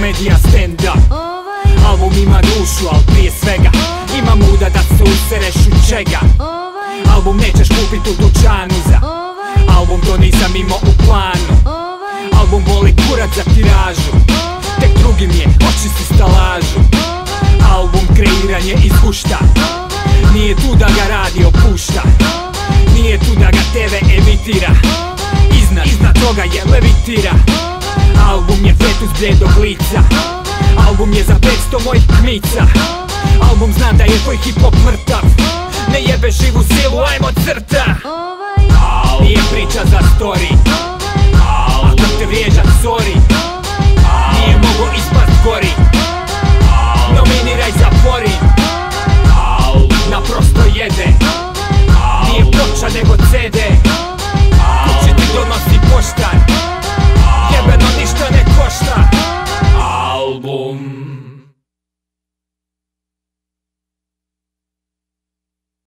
komedija stand-up. Album ima dušu, al prije svega ima muda da se usereš u čega. Album nećeš kupit u dućanu za album, to nisam imao u planu. Album boli kurac za tiražu, tek drugim je očisti stalažu. Album kreiranje iz gušta, nije tu da ga radio pušta, nije tu da ga TV emitira, iznad toga je levitira. Album je fetus bljedog lica, album je za 500 mojih kmica. Album zna da je tvoj hip hop mrtav, ne jebe živu silu, ajmo crta. Nije priča za story,